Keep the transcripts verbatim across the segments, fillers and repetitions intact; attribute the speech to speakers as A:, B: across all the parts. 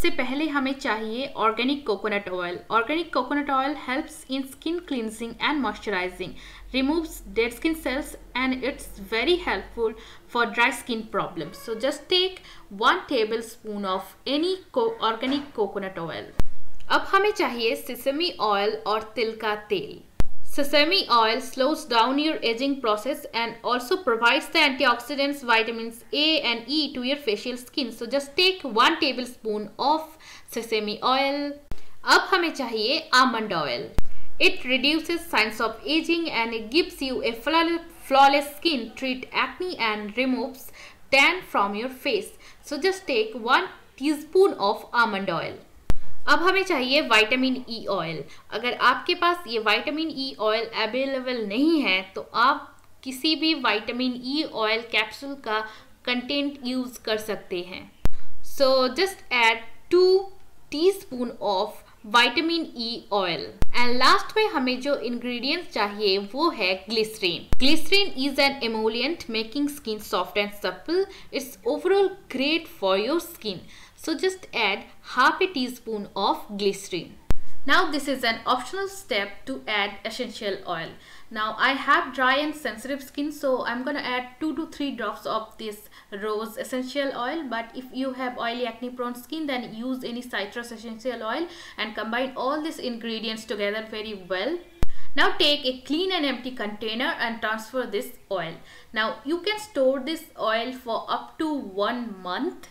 A: सबसे पहले हमें चाहिए organic coconut oil. Organic coconut oil helps in skin cleansing and moisturising, removes dead skin cells, and it's very helpful for dry skin problems. So just take one tablespoon of any co organic coconut oil. अब हमें चाहिए sesame oil और तिल का तेल। Sesame oil slows down your aging process and also provides the antioxidants, vitamins A and E to your facial skin. So just take one tablespoon of sesame oil. अब हमें चाहिए almond oil. It reduces signs of aging and it gives you a flawless skin, treat acne and removes tan from your face. So just take one teaspoon of almond oil. अब हमें चाहिए vitamin E oil. अगर आपके पास ये vitamin E oil available नहीं है तो आप किसी भी विटामिन ई ऑयल कैप्सूल का कंटेंट यूज कर सकते हैं। So just add two teaspoon of vitamin E oil. And last में हमें जो इंग्रेडिएंट्स चाहिए वो है glycerin. Glycerin is an emollient making skin soft and supple. It's overall great for your skin. So just add half a teaspoon of glycerin. Now this is an optional step to add essential oil. Now I have dry and sensitive skin, so I'm gonna add two to three drops of this rose essential oil. But if you have oily acne prone skin, then use any citrus essential oil and combine all these ingredients together very well. Now take a clean and empty container and transfer this oil. Now you can store this oil for up to one month.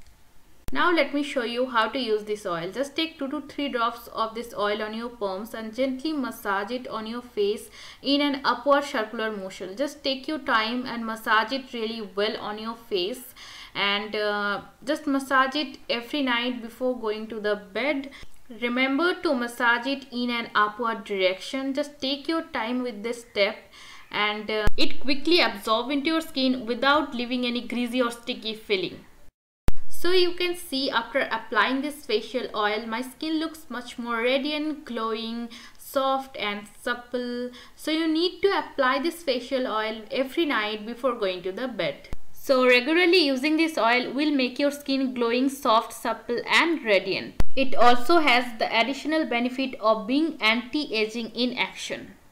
A: Now let me show you how to use this oil. Just take two to three drops of this oil on your palms and gently massage it on your face in an upward circular motion. Just take your time and massage it really well on your face, and uh, just massage it every night before going to the bed. Remember to massage it in an upward direction. Just take your time with this step, and uh, it quickly absorbs into your skin without leaving any greasy or sticky feeling. So you can see after applying this facial oil, my skin looks much more radiant, glowing, soft and supple. So you need to apply this facial oil every night before going to the bed. So regularly using this oil will make your skin glowing, soft, supple and radiant. It also has the additional benefit of being anti-aging in action.